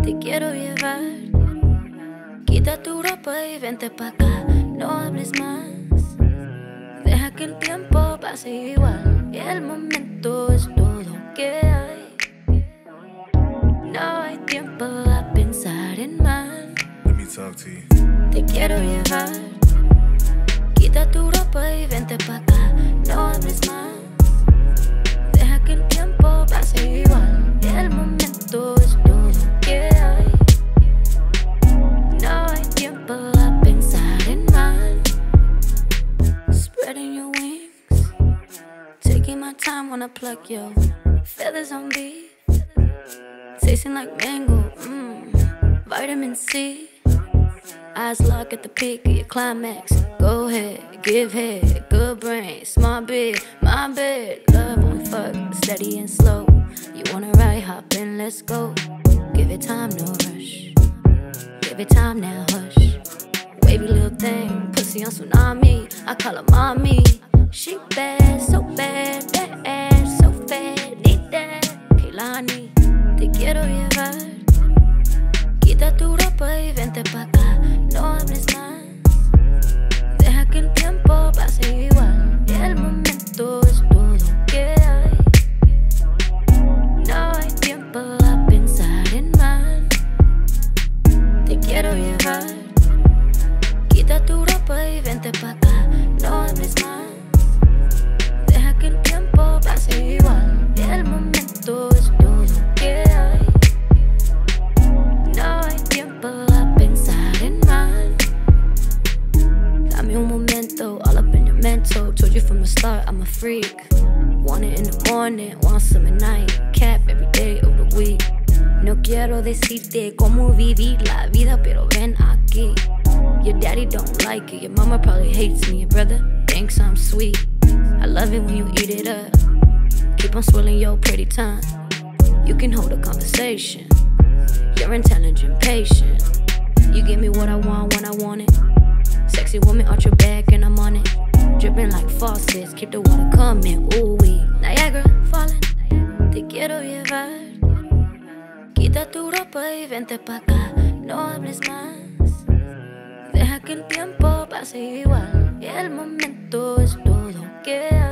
te quiero llevar. Quita tu ropa y vente pa' acá, no hables más. Deja que el tiempo pase igual, y el momento es todo que hay. No hay tiempo a pensar en más. Let me talk to you. Te quiero llevar. Quita tu ropa y vente pa' acá, no hables más. Deja que el tiempo pase igual, y el momento es todo que hay. No hay tiempo a pensar en más. Spreading your wings, taking my time when I pluck your feathers on beat. Tasting like mango, vitamin C. Eyes lock at the peak of your climax. Go ahead, give head, good brain, smart bed, my bed. Love when we fuck, steady and slow. You wanna ride, hop in, let's go. Give it time, no rush. Give it time now, hush. Wavy little thing, pussy on tsunami. I call her mommy. She bad, so bad, that ass so fat, need that. Kehlani, te quiero llevar. Quita tu ropa y vente pa' acá, no hables más. Deja que el tiempo pase igual, y el momento es todo que hay. No hay tiempo a pensar en más. Te quiero llevar. Quita tu ropa y vente pa' acá, no hables más. Deja que el tiempo pase igual, y el momento es todo que hay. No hay tiempo a pensar en más. Dame un momento, all up in your mental. Told you from the start, I'm a freak. Want it in the morning, want some at night. Cap every day of the week. No quiero decirte cómo vivir la vida, pero ven aquí. Your daddy don't like it, your mama probably hates me. Your brother thinks I'm sweet. I love it when you eat it up. Keep on swirling your pretty tongue. You can hold a conversation. You're intelligent, patient. You give me what I want when I want it. Sexy woman, arch your back and I'm on it. Dripping like faucets, keep the water coming. Ooh wee, Niagara falling. Te quiero llevar. Quita tu ropa y vente pa' acá, no hables más. Deja que el tiempo pase igual, y el momento es todo que hay.